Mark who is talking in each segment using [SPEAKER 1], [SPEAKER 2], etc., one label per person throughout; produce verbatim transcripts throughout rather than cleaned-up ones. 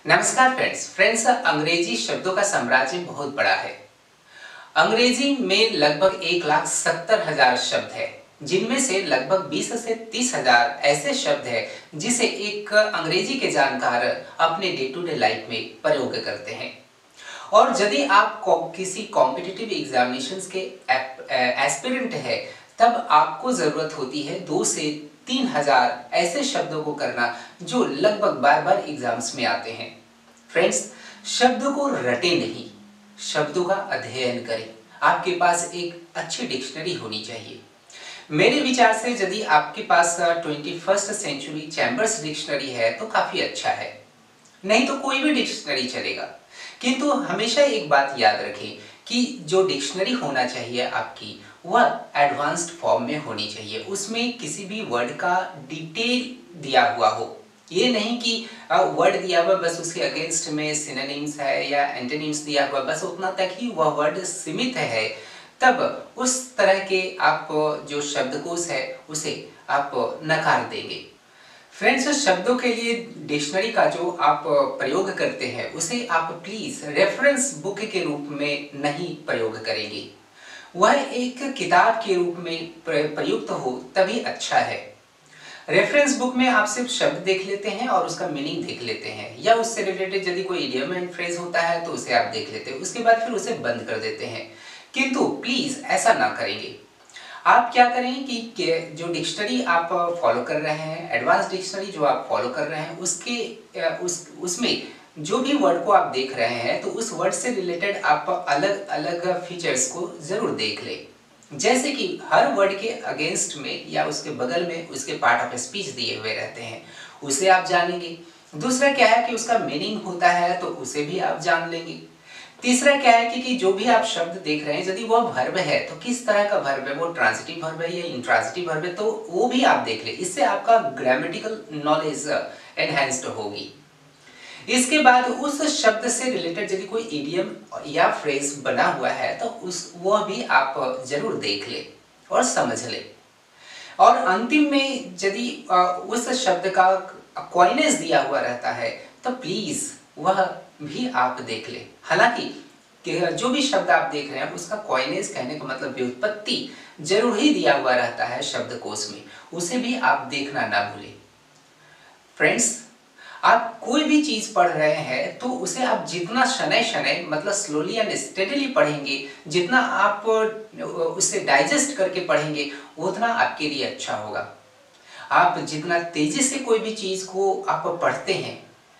[SPEAKER 1] नमस्कार friends friends अंग्रेजी शब्दों का साम्राज्य बहुत बड़ा है। अंग्रेजी में लगभग एक लाख सत्तर हजार शब्द है, जिनमें से लगभग बीस से तीस हजार ऐसे शब्द है जिसे एक अंग्रेजी के जानकार अपने डे टू डे लाइफ में प्रयोग करते हैं। और यदि आप किसी कॉम्पिटिटिव एग्जामिनेशंस के एस्पिरेंट है, तब आपको जरूरत होती है दो से तीन हजार ऐसे शब्दों को करना जो लगभग बार बार एग्जाम्स में आते हैं। फ्रेंड्स, शब्दों को रटे नहीं, शब्दों का अध्ययन करें। आपके पास एक अच्छी डिक्शनरी होनी चाहिए। मेरे विचार से यदि आपके पास twenty first century Chambers dictionary है तो काफी अच्छा है, नहीं तो कोई भी डिक्शनरी चलेगा। किंतु हमेशा एक बात याद रखें कि जो डिक्शनरी होना चाहिए आपकी, वह एडवांस्ड फॉर्म में होनी चाहिए। उसमें किसी भी वर्ड का डिटेल दिया हुआ हो, ये नहीं कि वर्ड दिया हुआ बस उसके अगेंस्ट में सिनोनिम्स है या एंटोनिम्स दिया हुआ बस उतना तक ही वह वर्ड सीमित है, तब उस तरह के आप जो शब्दकोश है उसे आप नकार देंगे। फ्रेंड्स, शब्दों के लिए डिक्शनरी का जो आप प्रयोग करते हैं उसे आप प्लीज रेफरेंस बुक के रूप में नहीं प्रयोग करेंगे। वह एक किताब के रूप में प्रयुक्त हो तभी अच्छा है। रेफरेंस बुक में आप सिर्फ शब्द देख लेते हैं और उसका मीनिंग देख लेते हैं, या उससे रिलेटेड यदि कोई इडियम एंड फ्रेज होता है तो उसे आप देख लेते हैं, उसके बाद फिर उसे बंद कर देते हैं। किंतु प्लीज ऐसा ना करेंगे। आप क्या करें कि जो डिक्शनरी आप फॉलो कर रहे हैं, एडवांस डिक्शनरी जो आप फॉलो कर रहे हैं, उसके उस उसमें जो भी वर्ड को आप देख रहे हैं तो उस वर्ड से रिलेटेड आप अलग अलग फीचर्स को जरूर देख लें। जैसे कि हर वर्ड के अगेंस्ट में या उसके बगल में उसके पार्ट ऑफ स्पीच दिए हुए रहते हैं, उसे आप जानेंगे। दूसरा क्या है कि उसका मीनिंग होता है तो उसे भी आप जान लेंगे। तीसरा क्या है कि, कि जो भी आप शब्द देख रहे हैं यदि वह वर्ब है तो किस तरह का वर्ब है, वो ट्रांजिटिव वर्ब है या इंट्रांजिटिव वर्ब है, तो वो भी आप देख लें। इससे आपका ग्रामेटिकल नॉलेज एनहांस्ड होगी। इसके बाद उस शब्द से रिलेटेड यदि कोई इडियम या फ्रेज बना हुआ है तो उस वह भी आप जरूर देख ले और समझ ले। और अंतिम में यदि उस शब्द का कॉइनेज दिया हुआ रहता है तो प्लीज वह भी आप देख ले। हालांकि जो भी शब्द आप देख रहे हैं उसका कॉइनेज कहने का मतलब व्युत्पत्ति जरूर ही दिया हुआ रहता है शब्दकोश में, उसे भी आप देखना ना भूलें। फ्रेंड्स, आप कोई भी चीज पढ़ रहे हैं तो उसे आप जितना शनै शनै मतलब स्लोली एंड स्टेडीली पढ़ेंगे, जितना आप उसे डाइजेस्ट करके पढ़ेंगे, उतना आपके लिए अच्छा होगा। आप जितना तेजी से कोई भी चीज को आप पढ़ते हैं,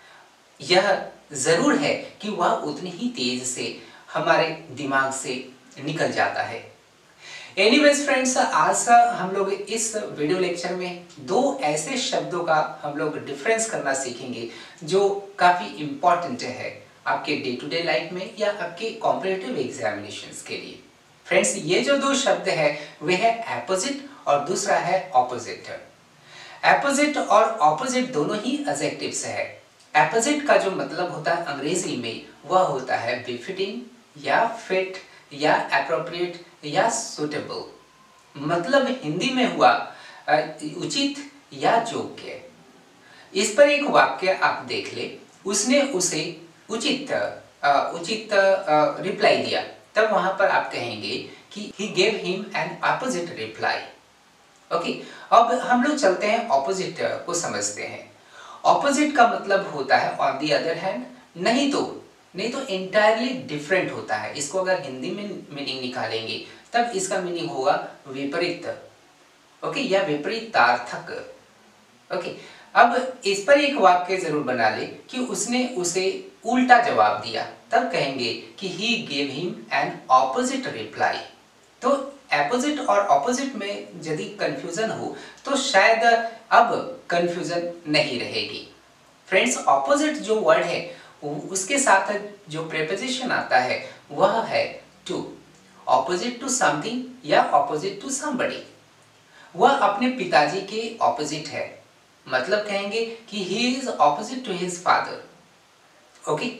[SPEAKER 1] यह जरूर है कि वह उतनी ही तेज से हमारे दिमाग से निकल जाता है। एनीवेज फ्रेंड्स, आज हम लोग इस वीडियो लेक्चर में दो ऐसे शब्दों का हम लोग डिफरेंस करना सीखेंगे जो काफी इम्पोर्टेंट है आपके डे टू डे लाइफ में या आपके कॉम्पिटिटिव एग्जामिनेशंस के लिए। फ्रेंड्स, ये जो दो शब्द है वे है एपोजिट और दूसरा है ऑपोजिट। एपोजिट और ऑपोजिट दोनों ही एडजेक्टिव्स है। एपोजिट का जो मतलब होता है अंग्रेजी में वह होता है बिफिटिंग या फिट या एप्रोप्रिएट या सुटेबल। मतलब हिंदी में हुआ उचित या योग्य। इस पर एक वाक्य आप देख ले, उसने उसे उचित उचित रिप्लाई दिया, तब वहां पर आप कहेंगे कि he gave him an opposite reply। Okay, अब हम लोग चलते हैं ऑपोजिट को समझते हैं। ऑपोजिट का मतलब होता है ऑन दी अदर हैंड, नहीं तो नहीं तो एंटायरली डिफरेंट होता है। इसको अगर हिंदी में मीनिंग निकालेंगे तब इसका मीनिंग होगा विपरीत, ओके, या विपरीतार्थक। ओके, अब इस पर एक वाक्य जरूर बना ले कि उसने उसे उल्टा जवाब दिया, तब कहेंगे कि he gave him an opposite reply। तो एपोजिट और ऑपोजिट में यदि कंफ्यूजन हो तो शायद अब कंफ्यूजन नहीं रहेगी। फ्रेंड्स, ऑपोजिट जो वर्ड है उसके साथ जो प्रेपोजिशन आता है वह है टू। ऑपोजिट टू समथिंग या ऑपोजिट टू समबडी। वह अपने पिताजी के ऑपोजिट है, मतलब कहेंगे कि he is opposite to his father. Okay,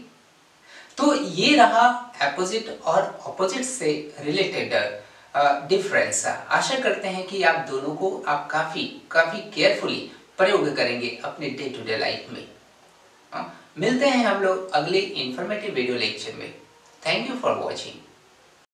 [SPEAKER 1] तो ये रहा एपोजिट और ऑपोजिट से रिलेटेड डिफरेंस। आशा करते हैं कि आप दोनों को आप काफी काफी केयरफुली प्रयोग करेंगे अपने डे टू डे लाइफ में। मिलते हैं हम लोग अगले इंफॉर्मेटिव वीडियो लेक्चर में। Thank you for watching.